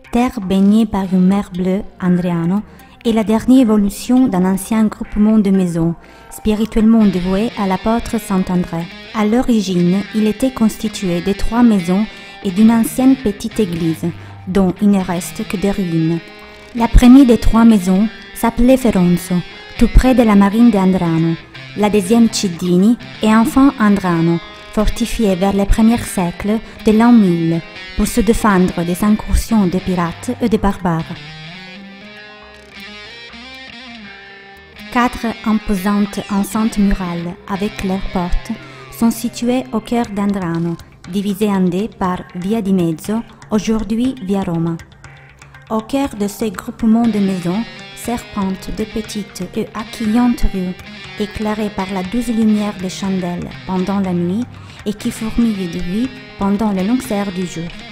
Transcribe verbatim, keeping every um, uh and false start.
terre baignée par une mer bleue, Andriano, est la dernière évolution d'un ancien groupement de maisons, spirituellement dévoué à l'apôtre Saint-André. À l'origine, il était constitué de trois maisons et d'une ancienne petite église, dont il ne reste que des ruines. La première des trois maisons s'appelait Feronzo, tout près de la marine d'Andrano, la deuxième Cidini et enfin Andrano, fortifiée vers les premiers siècles de l'an mille pour se défendre des incursions de pirates et de barbares. Quatre imposantes enceintes murales avec leurs portes sont situées au cœur d'Andrano, divisées en deux par Via di Mezzo, aujourd'hui Via Roma. Au cœur de ce groupement de maisons serpentent de petites et accueillantes rues, éclairées par la douce lumière des chandelles pendant la nuit et qui fourmillent de vie pendant les longues heures du jour.